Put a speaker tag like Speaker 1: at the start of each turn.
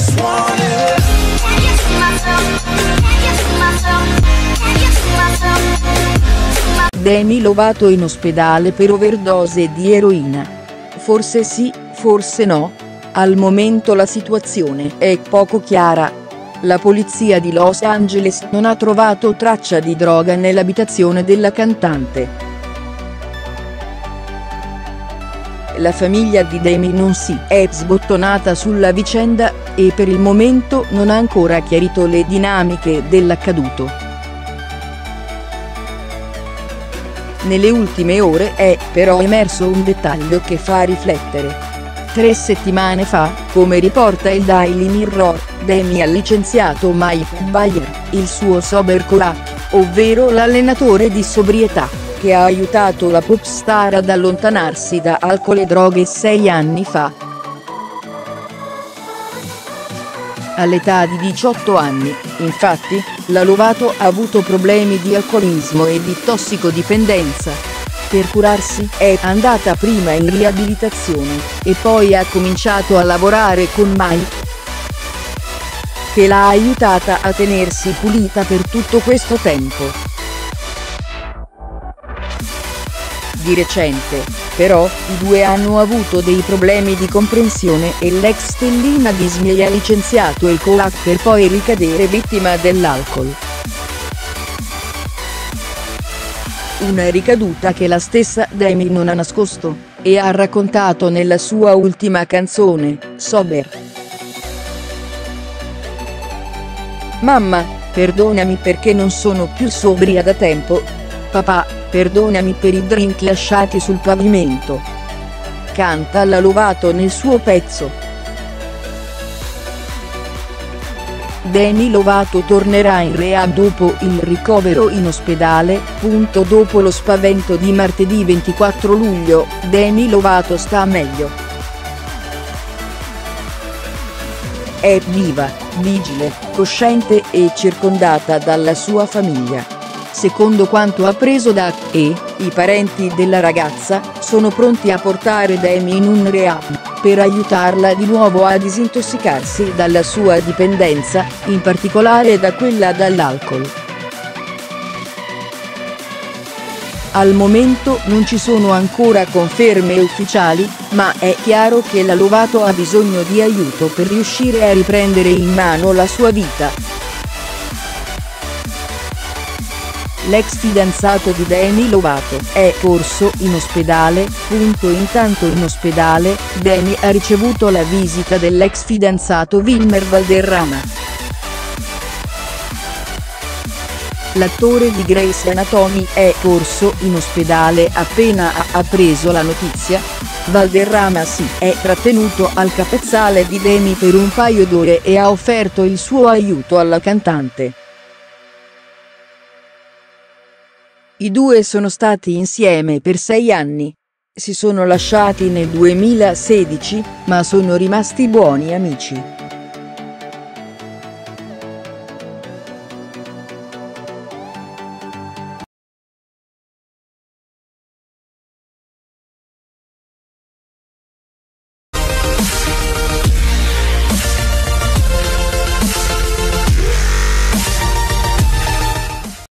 Speaker 1: just wanna. Can you see myself? Can you see myself? Can you see myself?
Speaker 2: Demi Lovato in ospedale per overdose di eroina. Forse sì, forse no. Al momento la situazione è poco chiara. La polizia di Los Angeles non ha trovato traccia di droga nell'abitazione della cantante. La famiglia di Demi non si è sbottonata sulla vicenda e per il momento non ha ancora chiarito le dinamiche dell'accaduto. Nelle ultime ore è però emerso un dettaglio che fa riflettere. 3 settimane fa, come riporta il Daily Mirror, Demi ha licenziato Mike Bayer, il suo sober coach, ovvero l'allenatore di sobrietà, che ha aiutato la pop star ad allontanarsi da alcol e droghe 6 anni fa. All'età di 18 anni, infatti, la Lovato ha avuto problemi di alcolismo e di tossicodipendenza. Per curarsi è andata prima in riabilitazione, e poi ha cominciato a lavorare con Mike, che l'ha aiutata a tenersi pulita per tutto questo tempo. Di recente, però, i due hanno avuto dei problemi di comprensione e l'ex stellina Disney ha licenziato il coach per poi ricadere vittima dell'alcol. Una ricaduta che la stessa Demi non ha nascosto, e ha raccontato nella sua ultima canzone, Sober. Mamma, perdonami perché non sono più sobria da tempo. Papà, perdonami per i drink lasciati sul pavimento. Canta la Lovato nel suo pezzo. Demi Lovato tornerà in rehab dopo il ricovero in ospedale. Dopo lo spavento di martedì 24 luglio, Demi Lovato sta meglio. È viva, vigile, cosciente e circondata dalla sua famiglia. Secondo quanto appreso da i parenti della ragazza, sono pronti a portare Demi in un rehab per aiutarla di nuovo a disintossicarsi dalla sua dipendenza, in particolare da quella dall'alcol. Al momento non ci sono ancora conferme ufficiali, ma è chiaro che la Lovato ha bisogno di aiuto per riuscire a riprendere in mano la sua vita. L'ex fidanzato di Demi Lovato è corso in ospedale. Intanto in ospedale, Demi ha ricevuto la visita dell'ex fidanzato Wilmer Valderrama. L'attore di Grey's Anatomy è corso in ospedale appena ha appreso la notizia. Valderrama si è trattenuto al capezzale di Demi per un paio d'ore e ha offerto il suo aiuto alla cantante. I due sono stati insieme per 6 anni. Si sono lasciati nel 2016, ma sono rimasti buoni amici.